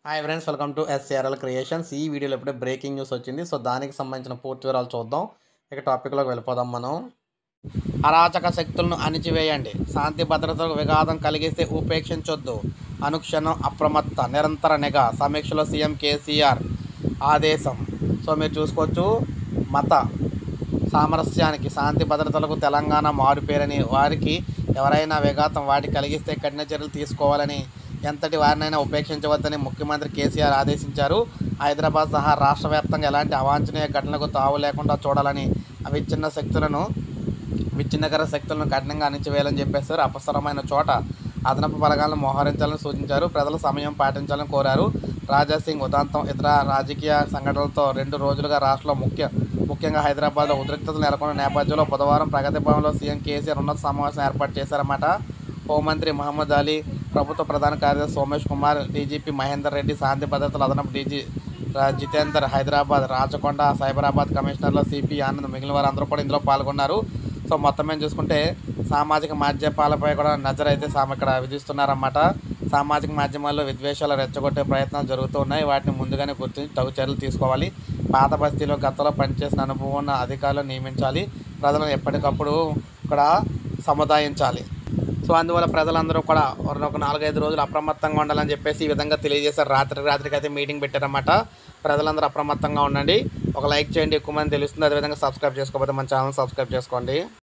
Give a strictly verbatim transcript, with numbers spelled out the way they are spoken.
Hi friends, welcome to SRL Creations. ఈ వీడియోలో ఇప్పుడే బ్రేకింగ్ న్యూస్ వచ్చింది. సో దానికి సంబంధించిన పూర్తి వివరాలు చూద్దాం. ఇక టాపిక్లోకి వెళ్ళిపోదాం మనం. అరాచక శక్తులను అణిచివేయండి, శాంతి భద్రతలకు విఘాతం కలిగిస్తే ఉపేక్షించొద్దు, అనుక్షణం అప్రమత్త, నిరంతర నిఘా, సమీక్షలో సీఎం కేసీఆర్ ఆదేశం. సో మీరు చూసుకోవచ్చు, మత సామరస్యానికి, శాంతి భద్రతలకు తెలంగాణ మారుపేరని, వారికి ఎవరైనా విఘాతం వాటికి కలిగిస్తే కఠిన చర్యలు తీసుకోవాలని, ఎంతటి వారినైనా ఉపేక్షించవద్దని ముఖ్యమంత్రి కేసీఆర్ ఆదేశించారు. హైదరాబాద్ సహా రాష్ట్ర వ్యాప్తంగా ఎలాంటి అవాంఛనీయ ఘటనలకు తావు లేకుండా చూడాలని, విచ్ఛిన్న శక్తులను విచ్ఛిన్నకర శక్తులను కఠినంగా అణిచివేయాలని చెప్పేశారు. అవసరమైన చోట అదనపు బలగాలను మోహరించాలని సూచించారు. ప్రజలు సమయం పాటించాలని కోరారు. రాజాసింగ్ ఉదంతం, ఇతర రాజకీయ సంఘటనలతో రెండు రోజులుగా రాష్ట్రంలో ముఖ్య ముఖ్యంగా హైదరాబాద్లో ఉద్రిక్తతలు నెలకొన్న నేపథ్యంలో బుధవారం ప్రగతి భవన్లో సీఎం కేసీఆర్ ఉన్నత సమావేశం ఏర్పాటు చేశారన్నమాట. హోంమంత్రి మహమ్మద్ అలీ, ప్రభుత్వ ప్రధాన కార్యదర్శి సోమేష్ కుమార్, డీజీపీ మహేందర్ రెడ్డి, శాంతి భద్రతల అదనపు డీజీ జితేందర్, హైదరాబాద్, రాచకొండ, సైబరాబాద్ కమిషనర్లు సిపి ఆనంద్, మిగిలిన వారు అందరూ కూడా ఇందులో పాల్గొన్నారు. సో మొత్తం మేము చూసుకుంటే సామాజిక మాధ్యమాలపై కూడా నజర్ అయితే ఇక్కడ విధిస్తున్నారన్నమాట. సామాజిక మాధ్యమాల్లో విద్వేషాలు రెచ్చగొట్టే ప్రయత్నాలు జరుగుతూ ఉన్నాయి. వాటిని ముందుగానే గుర్తించి తగు చర్యలు తీసుకోవాలి. పాత బస్తీలో గతంలో పనిచేసిన అనుభవం ఉన్న అధికారులను నియమించాలి. ప్రజలను ఎప్పటికప్పుడు ఇక్కడ సముదాయించాలి. సో అందువల్ల ప్రజలందరూ కూడా ఒక నాలుగైదు రోజులు అప్రమత్తంగా ఉండాలని చెప్పేసి ఈ విధంగా తెలియజేశారు. రాత్రి రాత్రికి అయితే మీటింగ్ పెట్టారన్నమాట. ప్రజలందరూ అప్రమత్తంగా ఉండండి. ఒక లైక్ చేయండి, ఎక్కువ మంది తెలుస్తుంది. అదేవిధంగా సబ్స్క్రైబ్ చేసుకోకపోతే మన ఛానల్ సబ్స్క్రైబ్ చేసుకోండి.